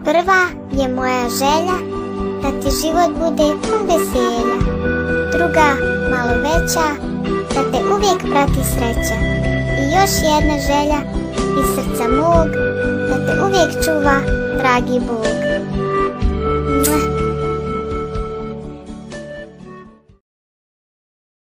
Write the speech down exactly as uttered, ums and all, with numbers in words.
Prva je moja želja da ti život bude pun veselja. Druga, malo veća, da te uvijek prati sreća. I još jedna želja iz srca mog, da te uvijek čuva dragi Bog.